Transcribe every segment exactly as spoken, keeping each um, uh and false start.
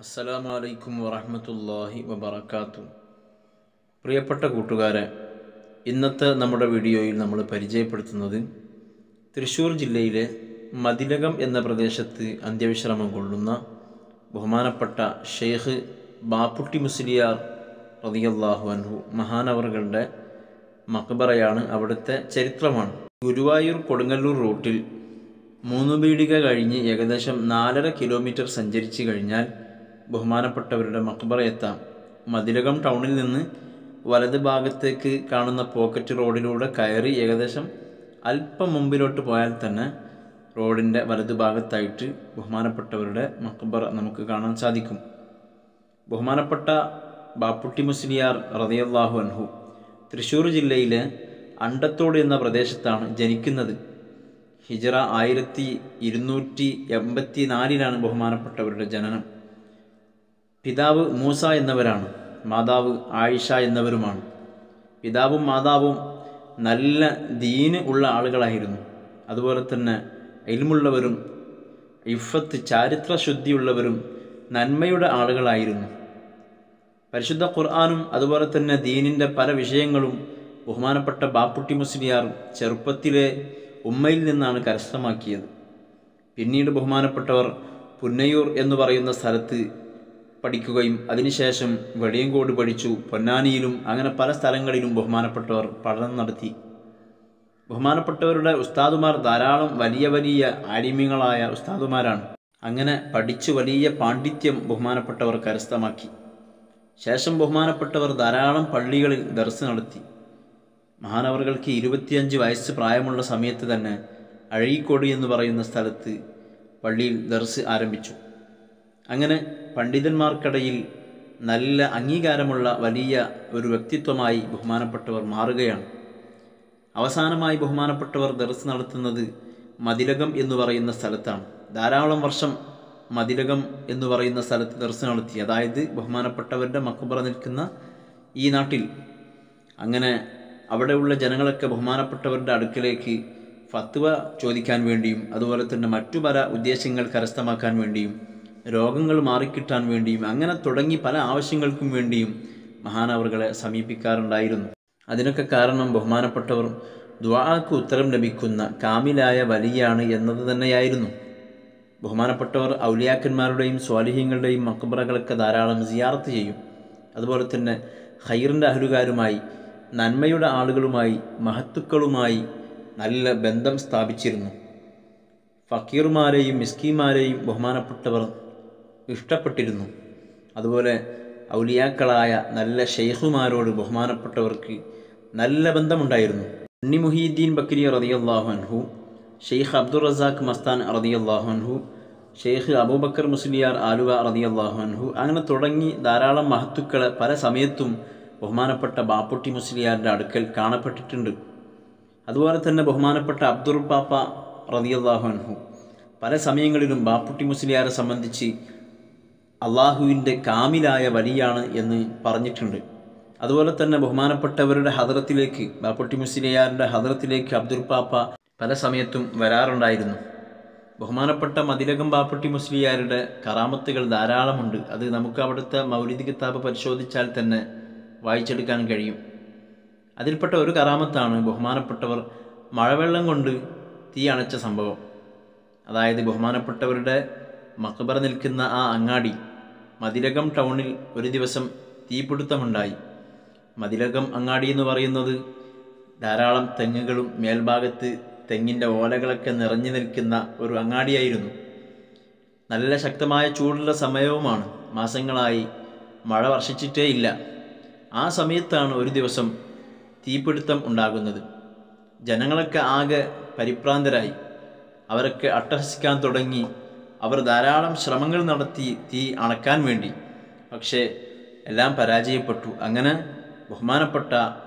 അസ്സലാമു അലൈക്കും വറഹ്മത്തുള്ളാഹി വബറകാതുഹു. പ്രിയപ്പെട്ട കൂട്ടുകാരെ, ഇന്നത്തെ നമ്മുടെ വീഡിയോയിൽ നമ്മൾ പരിചയപ്പെടുത്തുന്നത് തൃശ്ശൂർ ജില്ലയിലെ മതിലകം എന്ന പ്രദേശത്ത് അന്ത്യവിശ്രമം കൊള്ളുന്ന ബഹുമാനപ്പെട്ട ഷെയ്ഖ് ബാപ്പുട്ടി മുസ്ലിയാർ റളിയല്ലാഹു അൻഹു മഹാനവറുകളുടെ മഖ്ബറയാണ്. അവിടുത്തെ ചരിത്രമാണ്. ഗുരുവായൂർ കൊടുങ്ങല്ലൂർ റൂട്ടിൽ മൂന്ന് പീടിക കഴിഞ്ഞ് ഏകദേശം നാലര കിലോമീറ്റർ സഞ്ചരിച്ച് കഴിഞ്ഞാൽ ബഹുമാനപ്പെട്ടവരുടെ മഖ്ബറ എത്താം. മതിലകം ടൗണിൽ നിന്ന് വലത് ഭാഗത്തേക്ക് കാണുന്ന പോക്കറ്റ് റോഡിലൂടെ കയറി ഏകദേശം അല്പം മുമ്പിലോട്ട് പോയാൽ തന്നെ റോഡിൻ്റെ വലതു ഭാഗത്തായിട്ട് ബഹുമാനപ്പെട്ടവരുടെ മഖ്ബറ നമുക്ക് കാണാൻ സാധിക്കും. ബഹുമാനപ്പെട്ട ബാപ്പുട്ടി മുസ്ലിയാർ റളിയല്ലാഹു അൻഹു തൃശ്ശൂർ ജില്ലയിലെ അണ്ടത്തോട് എന്ന പ്രദേശത്താണ് ജനിക്കുന്നത്. ഹിജറ ആയിരത്തി ഇരുന്നൂറ്റി എൺപത്തി നാലിലാണ് ബഹുമാനപ്പെട്ടവരുടെ ജനനം. പിതാവ് മൂസ എന്നവരാണ്, മാതാവ് ആയിഷ എന്നവരുമാണ്. പിതാവും മാതാവും നല്ല ദീന് ഉള്ള ആളുകളായിരുന്നു. അതുപോലെ തന്നെ ഇൽമുള്ളവരും ഇഫത്ത് ചാരിത്ര ശുദ്ധിയുള്ളവരും നന്മയുടെ ആളുകളായിരുന്നു. പരിശുദ്ധ ഖുർആനും അതുപോലെ തന്നെ ദീനിൻ്റെ പല വിഷയങ്ങളും ബഹുമാനപ്പെട്ട ബാപ്പുട്ടി മുസ്ലിയാർ ചെറുപ്പത്തിലെ ഉമ്മയിൽ നിന്നാണ് കരസ്ഥമാക്കിയത്. പിന്നീട് ബഹുമാനപ്പെട്ടവർ പുന്നയൂർ എന്ന് പറയുന്ന സ്ഥലത്ത് പഠിക്കുകയും അതിനുശേഷം വെളിയങ്കോട് പഠിച്ചു. പൊന്നാനിയിലും അങ്ങനെ പല സ്ഥലങ്ങളിലും ബഹുമാനപ്പെട്ടവർ പഠനം നടത്തി. ബഹുമാനപ്പെട്ടവരുടെ ഉസ്താദുമാർ ധാരാളം വലിയ വലിയ ആലിമ്യങ്ങളായ ഉസ്താദുമാരാണ്. അങ്ങനെ പഠിച്ചു വലിയ പാണ്ഡിത്യം ബഹുമാനപ്പെട്ടവർ കരസ്ഥമാക്കി. ശേഷം ബഹുമാനപ്പെട്ടവർ ധാരാളം പള്ളികളിൽ ദർസ് നടത്തി. മഹാനവറുകൾക്ക് ഇരുപത്തിയഞ്ച് വയസ്സ് പ്രായമുള്ള സമയത്ത് തന്നെ അഴീക്കോട് എന്ന് പറയുന്ന സ്ഥലത്ത് പള്ളിയിൽ ദർസ് ആരംഭിച്ചു. അങ്ങനെ പണ്ഡിതന്മാർക്കിടയിൽ നല്ല അംഗീകാരമുള്ള വലിയ ഒരു വ്യക്തിത്വമായി ബഹുമാനപ്പെട്ടവർ മാറുകയാണ്. അവസാനമായി ബഹുമാനപ്പെട്ടവർ ദർസ് നടത്തുന്നത് മതിലകം എന്ന് പറയുന്ന സ്ഥലത്താണ്. ധാരാളം വർഷം മതിലകം എന്ന് പറയുന്ന സ്ഥലത്ത് ദർസ് നടത്തി. അതായത് ബഹുമാനപ്പെട്ടവരുടെ മഖ്ബറ നിൽക്കുന്ന ഈ നാട്ടിൽ. അങ്ങനെ അവിടെയുള്ള ജനങ്ങളൊക്കെ ബഹുമാനപ്പെട്ടവരുടെ അടുക്കലേക്ക് ഫത്വ ചോദിക്കാൻ വേണ്ടിയും അതുപോലെ തന്നെ മറ്റു പല ഉദ്ദേശങ്ങൾ കരസ്ഥമാക്കാൻ വേണ്ടിയും രോഗങ്ങൾ മാറിക്കിട്ടാൻ വേണ്ടിയും അങ്ങനെ തുടങ്ങി പല ആവശ്യങ്ങൾക്കും വേണ്ടിയും മഹാനവറുകളെ സമീപിക്കാറുണ്ടായിരുന്നു. അതിനൊക്കെ കാരണം ബഹുമാനപ്പെട്ടവർ ദുആക്ക് ഉത്തരം ലഭിക്കുന്ന കാമിലായ വലിയാണ് എന്നത് തന്നെയായിരുന്നു. ബഹുമാനപ്പെട്ടവർ ഔലിയാക്കന്മാരുടെയും സ്വാലിഹീങ്ങളുടെയും മഖ്ബറകളൊക്കെ ധാരാളം സിയാറത്ത് ചെയ്യും. അതുപോലെ തന്നെ ഖൈറിൻ്റെ അഹ്ലുകാരുമായി നന്മയുടെ ആളുകളുമായി മഹത്തുക്കളുമായി നല്ല ബന്ധം സ്ഥാപിച്ചിരുന്നു. ഫക്കീർമാരെയും മിസ്കീന്മാരെയും ബഹുമാനപ്പെട്ടവർ ഇഷ്ടപ്പെട്ടിരുന്നു. അതുപോലെ ഔലിയാക്കളായ നല്ല ഷെയ്ഖുമാരോട് ബഹുമാനപ്പെട്ടവർക്ക് നല്ല ബന്ധമുണ്ടായിരുന്നു. ഉണ്ണി മുഹീദ്ദീൻ ബക്രി റളിയല്ലാഹു അൻഹു, ഷെയ്ഖ് അബ്ദുർ റസാഖ് മസ്താൻ റളിയല്ലാഹു അൻഹു, ഷെയ്ഖ് അബൂബക്കർ മുസ്ലിയാർ ആലുവ റളിയല്ലാഹു അൻഹു, അങ്ങനെ തുടങ്ങി ധാരാളം മഹത്തുക്കളെ പല സമയത്തും ബഹുമാനപ്പെട്ട ബാപ്പുട്ടി മുസ്ലിയാരുടെ അടുക്കൽ കാണപ്പെട്ടിട്ടുണ്ട്. അതുപോലെ തന്നെ ബഹുമാനപ്പെട്ട അബ്ദുർ പാപ്പ റളിയല്ലാഹു അൻഹു പല സമയങ്ങളിലും ബാപ്പുട്ടി മുസ്ലിയാരെ സംബന്ധിച്ച് അള്ളാഹുവിൻ്റെ കാമിലായ വലിയാണ് എന്ന് പറഞ്ഞിട്ടുണ്ട്. അതുപോലെ തന്നെ ബഹുമാനപ്പെട്ടവരുടെ ഹദറത്തിലേക്ക് ബാപ്പുട്ടി മുസ്ലിയാരുടെ ഹദറത്തിലേക്ക് അബ്ദുർ പാപ്പ പല സമയത്തും വരാറുണ്ടായിരുന്നു. ബഹുമാനപ്പെട്ട മതിലകം ബാപ്പുട്ടി മുസ്ലിയാരുടെ കറാമത്തുകൾ ധാരാളമുണ്ട്. അത് നമുക്ക് അവിടുത്തെ മൗലിദ് കിതാബ് പരിശോധിച്ചാൽ തന്നെ വായിച്ചെടുക്കാൻ കഴിയും. അതിൽപ്പെട്ട ഒരു കറാമത്താണ് ബഹുമാനപ്പെട്ടവർ മഴവെള്ളം കൊണ്ട് തീ അണച്ച സംഭവം. അതായത് ബഹുമാനപ്പെട്ടവരുടെ മഖ്ബറ നിൽക്കുന്ന ആ അങ്ങാടി മതിലകം ടൗണിൽ ഒരു ദിവസം തീപിടുത്തമുണ്ടായി. മതിലകം അങ്ങാടി എന്ന് പറയുന്നത് ധാരാളം തെങ്ങുകളും മേൽഭാഗത്ത് തെങ്ങിൻ്റെ ഓലകളൊക്കെ നിറഞ്ഞു നിൽക്കുന്ന ഒരു അങ്ങാടിയായിരുന്നു. നല്ല ശക്തമായ ചൂടുള്ള സമയവുമാണ്. മാസങ്ങളായി മഴ വർഷിച്ചിട്ടേ ഇല്ല. ആ സമയത്താണ് ഒരു ദിവസം തീപിടുത്തം ഉണ്ടാകുന്നത്. ജനങ്ങളൊക്കെ ആകെ പരിഭ്രാന്തരായി. അവരൊക്കെ അട്ടഹസിക്കാൻ തുടങ്ങി. അവർ ധാരാളം ശ്രമങ്ങൾ നടത്തി തീ അണക്കാൻ വേണ്ടി. പക്ഷേ എല്ലാം പരാജയപ്പെട്ടു. അങ്ങനെ ബഹുമാനപ്പെട്ട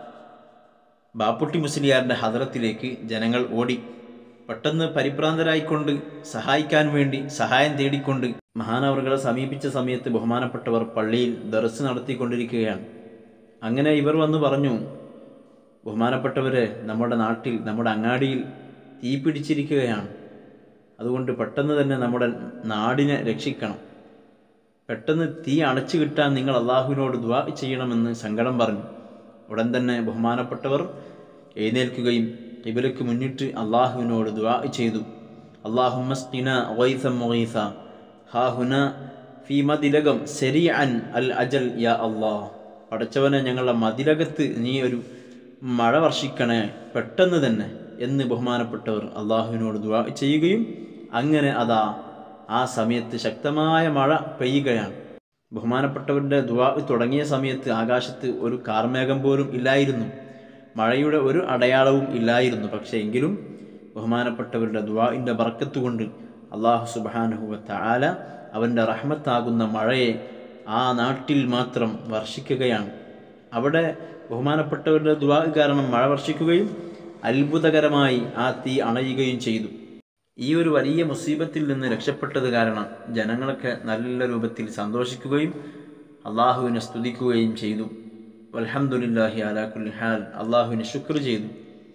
ബാപ്പുട്ടി മുസ്ലിയാരുടെ ഹദറത്തിലേക്ക് ജനങ്ങൾ ഓടി. പെട്ടെന്ന് പരിഭ്രാന്തരായിക്കൊണ്ട് സഹായിക്കാൻ വേണ്ടി സഹായം തേടിക്കൊണ്ട് മഹാനവറുകളെ സമീപിച്ച സമയത്ത് ബഹുമാനപ്പെട്ടവർ പള്ളിയിൽ ദർസ് നടത്തിക്കൊണ്ടിരിക്കുകയാണ്. അങ്ങനെ ഇവർ വന്നു പറഞ്ഞു, ബഹുമാനപ്പെട്ടവരെ, നമ്മുടെ നാട്ടിൽ നമ്മുടെ അങ്ങാടിയിൽ തീ പിടിച്ചിരിക്കുകയാണ്. അതുകൊണ്ട് പെട്ടെന്ന് തന്നെ നമ്മുടെ നാടിനെ രക്ഷിക്കണം. പെട്ടെന്ന് തീ അണച്ചു കിട്ടാൻ നിങ്ങൾ അള്ളാഹുവിനോട് ദുആ ചെയ്യണമെന്ന് സങ്കടം പറഞ്ഞു. ഉടൻ തന്നെ ബഹുമാനപ്പെട്ടവർ എഴുന്നേൽക്കുകയും ഖിബലയ്ക്ക് മുന്നിട്ട് അള്ളാഹുവിനോട് ദുആ ചെയ്തു. അല്ലാഹുമ്മ സ്ഖിനാ ഗൈസൻ മുഗീസ ഹാ ഹുന ഫീ മദിലകം സരീഅൻ അൽ അജൽ യാ അല്ലാഹ്. പടച്ചവനെ, ഞങ്ങളുടെ മതിലകത്ത് നീ ഒരു മഴ വർഷിക്കണേ പെട്ടെന്ന് തന്നെ എന്ന് ബഹുമാനപ്പെട്ടവർ അള്ളാഹുവിനോട് ദുആ ചെയ്യുകയും അങ്ങനെ അതാ ആ സമയത്ത് ശക്തമായ മഴ പെയ്യുകയാണ്. ബഹുമാനപ്പെട്ടവരുടെ ദുആ തുടങ്ങിയ സമയത്ത് ആകാശത്ത് ഒരു കാർമേഘം പോലും ഇല്ലായിരുന്നു, മഴയുടെ ഒരു അടയാളവും ഇല്ലായിരുന്നു. പക്ഷേ എങ്കിലും ബഹുമാനപ്പെട്ടവരുടെ ദുആഇൻ്റെ ബർക്കത്ത് കൊണ്ട് അല്ലാഹു സുബ്ഹാനഹു വ തആല അവൻ്റെ റഹ്മത്താകുന്ന മഴയെ ആ നാട്ടിൽ മാത്രം വർഷിക്കുകയാണ്. അവിടെ ബഹുമാനപ്പെട്ടവരുടെ ദുആ കാരണം മഴ വർഷിക്കുകയും അത്ഭുതകരമായി ആ തീ അണയുകയും ചെയ്തു. ഈ ഒരു വലിയ മുസീബത്തിൽ നിന്ന് രക്ഷപ്പെട്ടത് കാരണം ജനങ്ങളൊക്കെ നല്ല രൂപത്തിൽ സന്തോഷിക്കുകയും അള്ളാഹുവിനെ സ്തുതിക്കുകയും ചെയ്തു. വൽഹംദുലില്ലാഹി അലാ കുല്ലി ഹാൽ, അള്ളാഹുവിന് ശുക്ർ ചെയ്തു.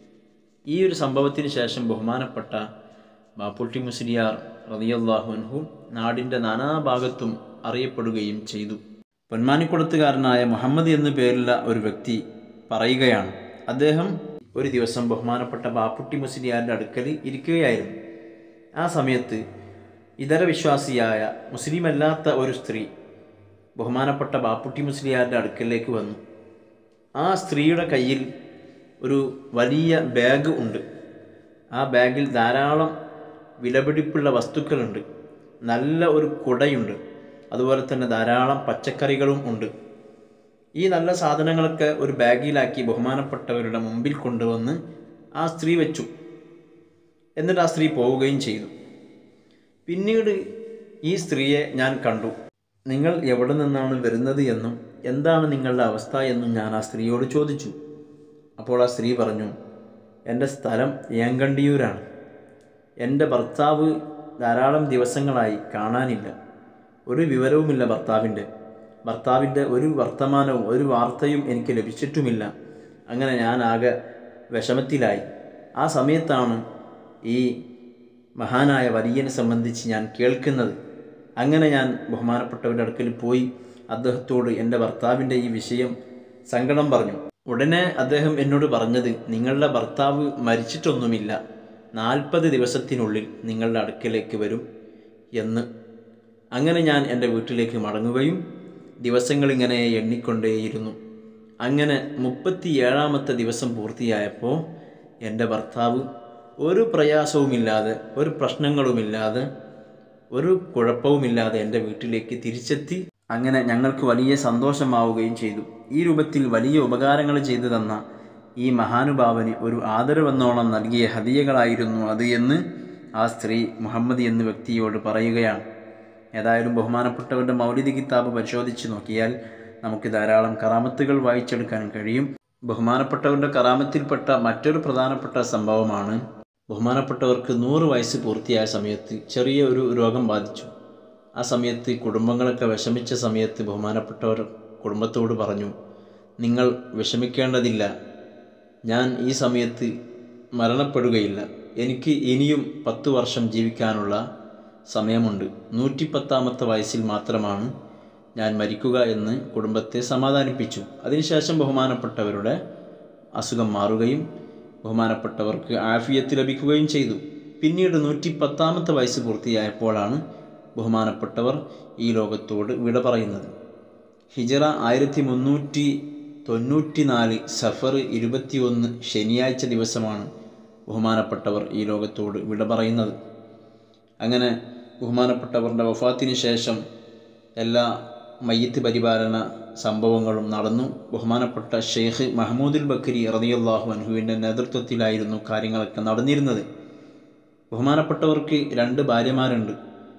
ഈ ഒരു സംഭവത്തിന് ശേഷം ബഹുമാനപ്പെട്ട ബാപ്പുട്ടി മുസ്ലിയാർ റളിയല്ലാഹു അൻഹു നാടിൻ്റെ നാനാഭാഗത്തും അറിയപ്പെടുകയും ചെയ്തു. പൊന്മാനിക്കുളത്തുകാരനായ മുഹമ്മദ് എന്നു പേരുള്ള ഒരു വ്യക്തി പറയുകയാണ്, അദ്ദേഹം ഒരു ദിവസം ബഹുമാനപ്പെട്ട ബാപ്പുട്ടി മുസ്ലിയാരുടെ അടുക്കൽ ഇരിക്കുകയായിരുന്നു. ആ സമയത്ത് ഇതര വിശ്വാസിയായ മുസ്ലിമല്ലാത്ത ഒരു സ്ത്രീ ബഹുമാനപ്പെട്ട ബാപ്പുട്ടി മുസ്ലിയാരുടെ അടുക്കലേക്ക് വന്നു. ആ സ്ത്രീയുടെ കയ്യിൽ ഒരു വലിയ ബാഗ് ഉണ്ട്. ആ ബാഗിൽ ധാരാളം വിലപിടിപ്പുള്ള വസ്തുക്കളുണ്ട്. നല്ല ഒരു കുടയുണ്ട്. അതുപോലെ തന്നെ ധാരാളം പച്ചക്കറികളും ഉണ്ട്. ഈ നല്ല സാധനങ്ങളൊക്കെ ഒരു ബാഗിലാക്കി ബഹുമാനപ്പെട്ടവരുടെ മുമ്പിൽ കൊണ്ടുവന്ന് ആ സ്ത്രീ വെച്ചു. എന്നിട്ട് ആ സ്ത്രീ പോവുകയും ചെയ്തു. പിന്നീട് ഈ സ്ത്രീയെ ഞാൻ കണ്ടു. നിങ്ങൾ എവിടെ നിന്നാണ് വരുന്നത് എന്നും എന്താണ് നിങ്ങളുടെ അവസ്ഥ എന്നും ഞാൻ ആ സ്ത്രീയോട് ചോദിച്ചു. അപ്പോൾ ആ സ്ത്രീ പറഞ്ഞു, എൻ്റെ സ്ഥലം ഏങ്കണ്ടിയൂരാണ്. എൻ്റെ ഭർത്താവ് ധാരാളം ദിവസങ്ങളായി കാണാനില്ല, ഒരു വിവരവുമില്ല ഭർത്താവിൻ്റെ ഭർത്താവിൻ്റെ ഒരു വർത്തമാനവും ഒരു വാർത്തയും എനിക്ക് ലഭിച്ചിട്ടുമില്ല. അങ്ങനെ ഞാൻ ആകെ വിഷമത്തിലായി. ആ സമയത്താണ് ഈ മഹാനായ വലിയനെ സംബന്ധിച്ച് ഞാൻ കേൾക്കുന്നത്. അങ്ങനെ ഞാൻ ബഹുമാനപ്പെട്ടവരുടെ അടുക്കൽ പോയി അദ്ദേഹത്തോട് എൻ്റെ ഭർത്താവിൻ്റെ ഈ വിഷയം സങ്കടം പറഞ്ഞു. ഉടനെ അദ്ദേഹം എന്നോട് പറഞ്ഞത്, നിങ്ങളുടെ ഭർത്താവ് മരിച്ചിട്ടൊന്നുമില്ല, നാൽപ്പത് ദിവസത്തിനുള്ളിൽ നിങ്ങളുടെ അടുക്കലേക്ക് വരും എന്ന്. അങ്ങനെ ഞാൻ എൻ്റെ വീട്ടിലേക്ക് മടങ്ങുകയും ദിവസങ്ങളിങ്ങനെ എണ്ണിക്കൊണ്ടേയിരുന്നു. അങ്ങനെ മുപ്പത്തി ഏഴാമത്തെ ദിവസം പൂർത്തിയായപ്പോൾ എൻ്റെ ഭർത്താവ് ഒരു പ്രയാസവുമില്ലാതെ ഒരു പ്രശ്നങ്ങളുമില്ലാതെ ഒരു കുഴപ്പവുമില്ലാതെ എൻ്റെ വീട്ടിലേക്ക് തിരിച്ചെത്തി. അങ്ങനെ ഞങ്ങൾക്ക് വലിയ സന്തോഷമാവുകയും ചെയ്തു. ഈ രൂപത്തിൽ വലിയ ഉപകാരങ്ങൾ ചെയ്തു തന്ന ഈ മഹാനുഭാവന് ഒരു ആദരവെന്നോണം നൽകിയ ഹദിയകളായിരുന്നു അത് എന്ന് ആ സ്ത്രീ മുഹമ്മദ് എന്ന വ്യക്തിയോട് പറയുകയാണ്. ഏതായാലും ബഹുമാനപ്പെട്ടവരുടെ മൗലിദ് കിതാബ് പരിശോധിച്ച് നോക്കിയാൽ നമുക്ക് ധാരാളം കറാമത്തുകൾ വായിച്ചെടുക്കാൻ കഴിയും. ബഹുമാനപ്പെട്ടവരുടെ കറാമത്തിൽപ്പെട്ട മറ്റൊരു പ്രധാനപ്പെട്ട സംഭവമാണ്, ബഹുമാനപ്പെട്ടവർക്ക് നൂറ് വയസ്സ് പൂർത്തിയായ സമയത്ത് ചെറിയ ഒരു രോഗം ബാധിച്ചു. ആ സമയത്ത് കുടുംബങ്ങളൊക്കെ വിഷമിച്ച സമയത്ത് ബഹുമാനപ്പെട്ടവർ കുടുംബത്തോട് പറഞ്ഞു, നിങ്ങൾ വിഷമിക്കേണ്ടതില്ല, ഞാൻ ഈ സമയത്ത് മരണപ്പെടുകയില്ല, എനിക്ക് ഇനിയും പത്തു വർഷം ജീവിക്കാനുള്ള സമയമുണ്ട്, നൂറ്റിപ്പത്താമത്തെ വയസ്സിൽ മാത്രമാണ് ഞാൻ മരിക്കുക എന്ന് കുടുംബത്തെ സമാധാനിപ്പിച്ചു. അതിനുശേഷം ബഹുമാനപ്പെട്ടവരുടെ അസുഖം മാറുകയും ബഹുമാനപ്പെട്ടവർക്ക് ആഫിയത്ത് ലഭിക്കുകയും ചെയ്തു. പിന്നീട് നൂറ്റി പത്താമത്തെ വയസ്സ് പൂർത്തിയായപ്പോഴാണ് ബഹുമാനപ്പെട്ടവർ ഈ ലോകത്തോട് വിട പറയുന്നത്. ഹിജറ ആയിരത്തി മുന്നൂറ്റി തൊണ്ണൂറ്റി നാല് സഫർ ഇരുപത്തി ഒന്ന് ശനിയാഴ്ച ദിവസമാണ് ബഹുമാനപ്പെട്ടവർ ഈ ലോകത്തോട് വിട പറയുന്നത്. അങ്ങനെ ബഹുമാനപ്പെട്ടവരുടെ വഫാത്തിന് ശേഷം എല്ലാ മയ്യിത്ത് പരിപാലന സംഭവങ്ങളും നടന്നു. ബഹുമാനപ്പെട്ട ഷെയ്ഖ് മഹ്മൂദുൽ ബക്കരി റളിയല്ലാഹു അൻഹുവിൻ്റെ നേതൃത്വത്തിലായിരുന്നു കാര്യങ്ങളൊക്കെ നടന്നിരുന്നത്. ബഹുമാനപ്പെട്ടവർക്ക് രണ്ട് ഭാര്യമാരുണ്ട്.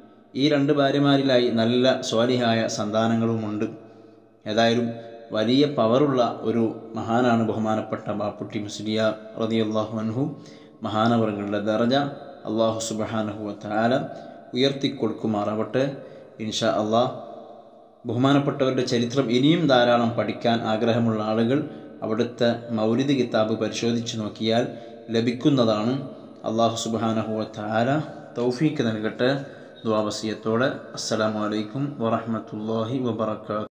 ഈ രണ്ട് ഭാര്യമാരിലായി നല്ല സ്വാലിഹായ സന്താനങ്ങളുമുണ്ട്. ഏതായാലും വലിയ പവറുള്ള ഒരു മഹാനാണ് ബഹുമാനപ്പെട്ട ബാപ്പുട്ടി മുസ്ലിയാർ റളിയല്ലാഹു അൻഹു. മഹാനവറുകളുടെ ദറജ അല്ലാഹു സുബ്ഹാനഹു വ തആല ഉയർത്തിക്കൊടുക്കുമാറാവട്ടെ. ഇൻഷാ അല്ലാഹ് ബഹുമാനപ്പെട്ടവരുടെ ചരിത്രം ഇനിയും ധാരാളം പഠിക്കാൻ ആഗ്രഹമുള്ള ആളുകൾ അവിടുത്തെ മൗലിദ് കിതാബ് പരിശോധിച്ച് നോക്കിയാൽ ലഭിക്കുന്നതാണ്. അല്ലാഹു സുബ്ഹാനഹു വ തആല തൗഫീഖ് നൽകട്ടെ. ദുആ വസിയത്തോടെ അസ്സലാമു അലൈക്കും വറഹ്മത്തുള്ളാഹി വബറകാതുഹു.